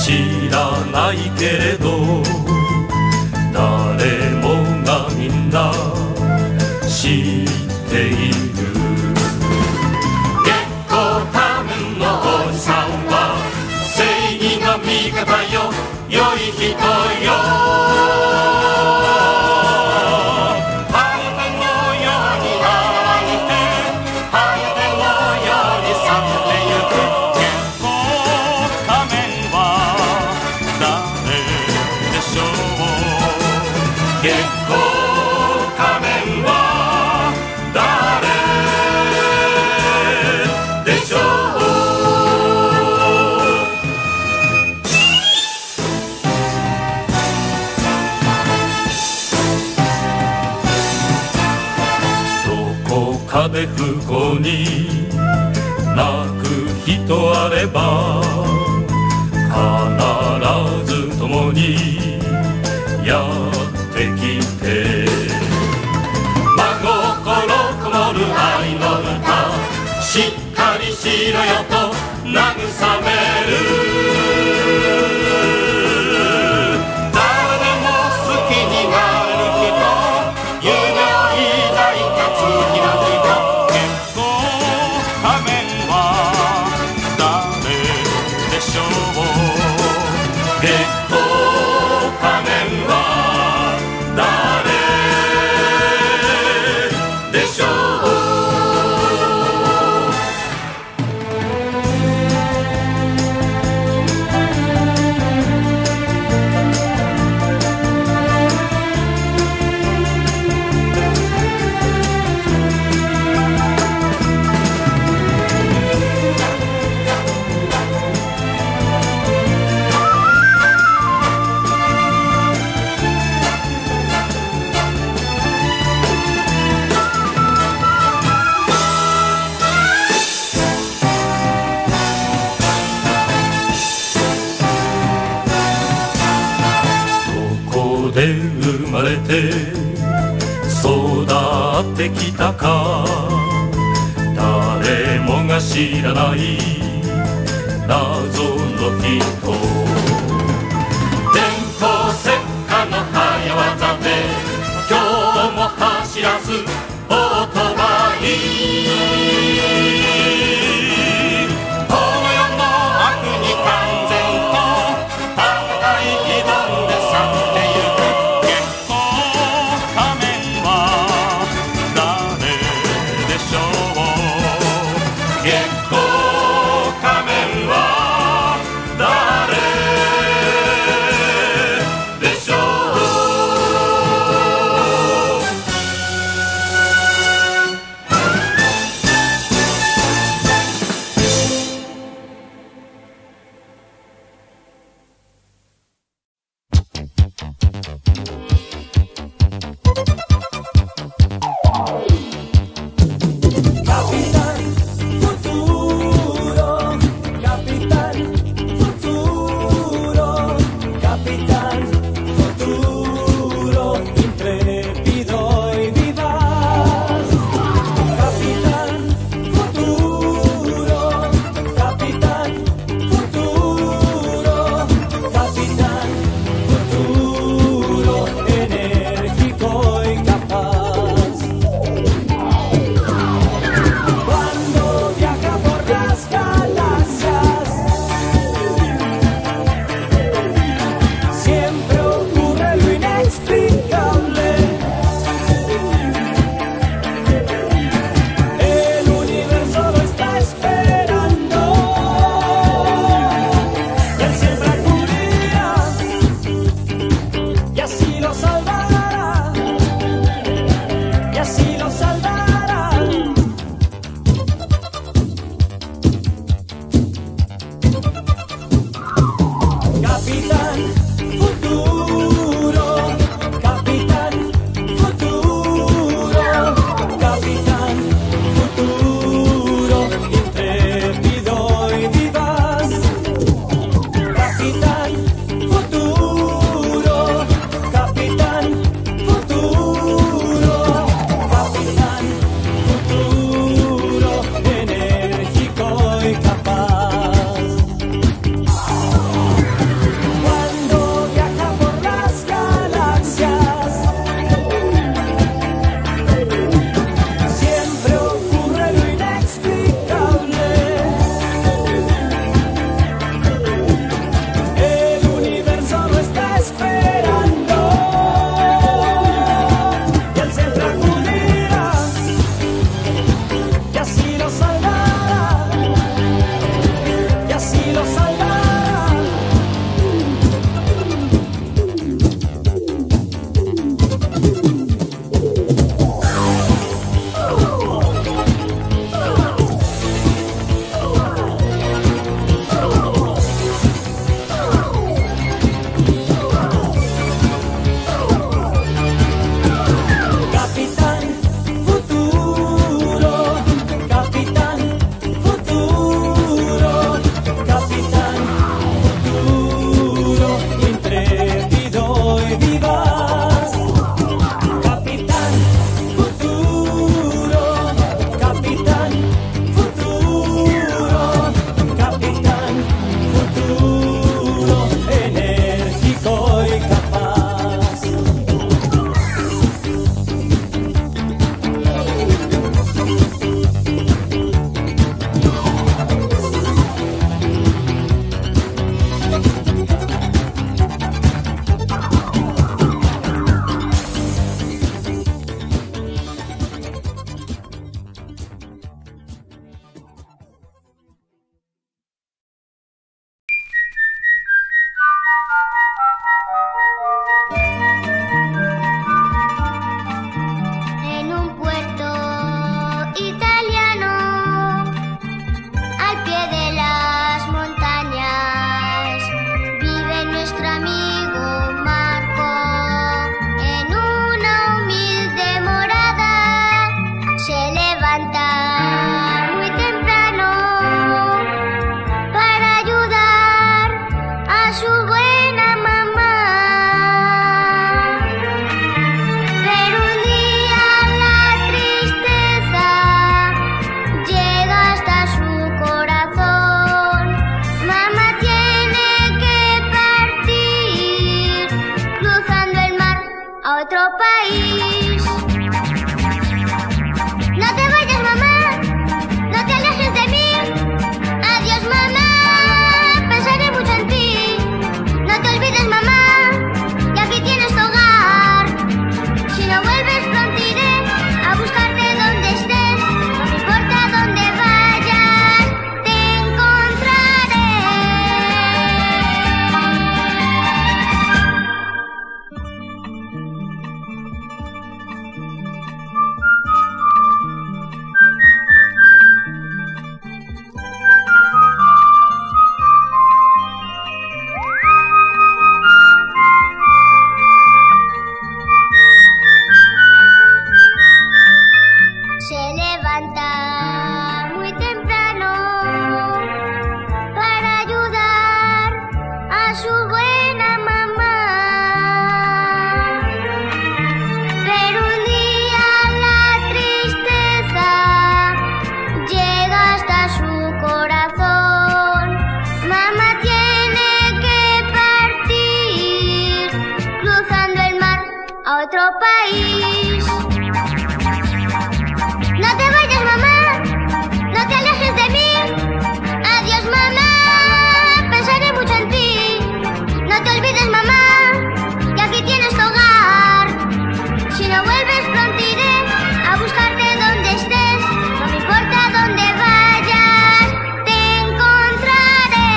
知らないけれど誰もがみんな知っている。月光仮面のおじさんは正義の味方よ、良い人よ。月光仮面は誰でしょう。どこかで不幸に泣く人あれば必ず共にやってきて、真心こもる愛の歌、しっかりしろよと慰める。誰でも好きになれる人、夢を抱いた月の人。月光仮面は誰でしょう。月光仮面は誰でしょう。で生まれて育ってきたか、誰もが知らない謎の人。電光石火の早業で今日も走らすオートバイ。月光仮面は país. No te vayas, mamá, no te alejes de mí. Adiós, mamá, pensaré mucho en ti. No te olvides, mamá, que aquí tienes tu hogar. Si no vuelves pronto iré a buscarte donde estés. No me importa dónde vayas, te encontraré. Se levanta muy temprano para ayudar a su buena mamá. Pero un día la tristeza llega hasta su corazón. Mamá tiene que partir cruzando el mar a otro país. No te vayas, mamá, no te alejes de mí. Adiós, mamá, pensaré mucho en ti. No te olvides, mamá, que aquí tienes tu hogar. Si no vuelves pronto iré a buscarte donde estés. No me importa dónde vayas, te encontraré.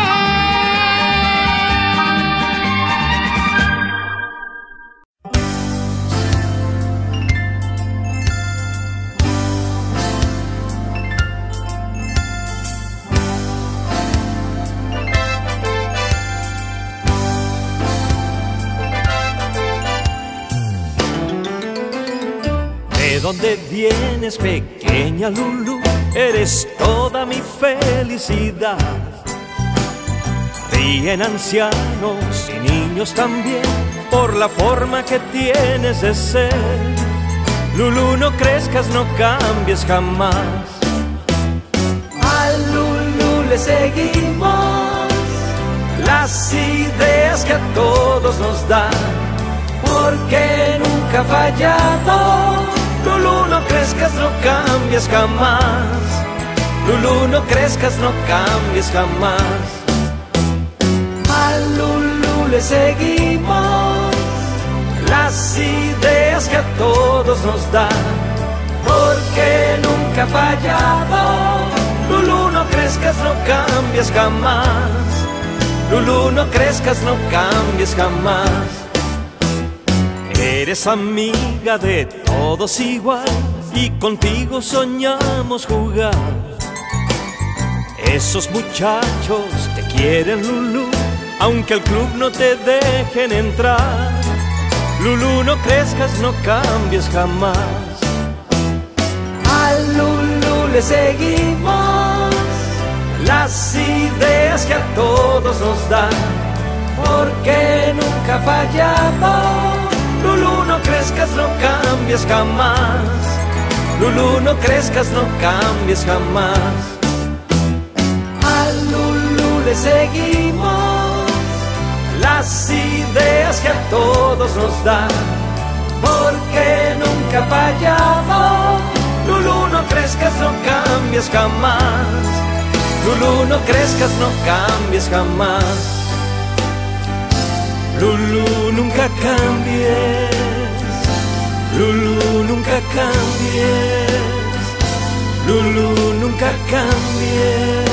¿De dónde vienes, pequeña Lulú? Eres toda mi felicidad. Ríen ancianos y niños también por la forma que tienes de ser. Lulú, no crezcas, no cambies jamás. A Lulú le seguimos las ideas que a todos nos dan, porque nunca ha fallado. Lulú, no crezcas, no cambies jamás. Lulú, no crezcas, no cambies jamás. A Lulú le seguimos las ideas que a todos nos dan, porque nunca ha fallado. Lulú, no crezcas, no cambies jamás. Lulú, no crezcas, no cambies jamás. Eres amiga de todos igual y contigo soñamos jugar. Esos muchachos te quieren, Lulú, aunque al club no te dejen entrar. Lulú, no crezcas, no cambies jamás. A Lulú le seguimos las ideas que a todos nos dan, porque nunca ha fallado. Lulú, no crezcas, no cambies jamás. Lulú, no crezcas, no cambies jamás. A Lulú le seguimos las ideas que a todos nos dan, porque nunca ha fallado. Lulú, no crezcas, no cambies jamás. Lulú, no crezcas, no cambies jamás. Lulú, nunca cambies. Lulú, nunca cambies. Lulú, nunca cambies.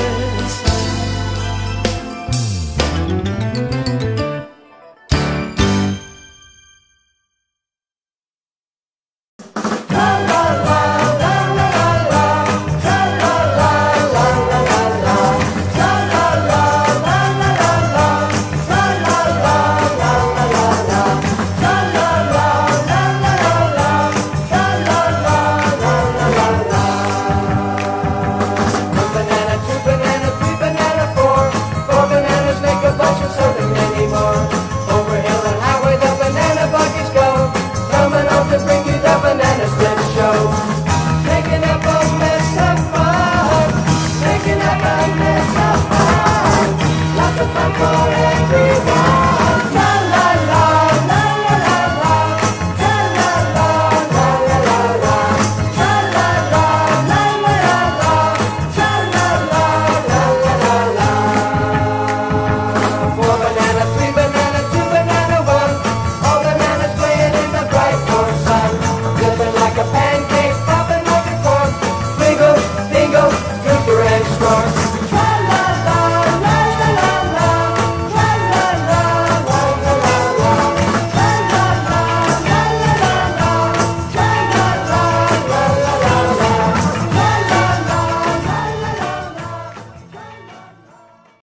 For everyone.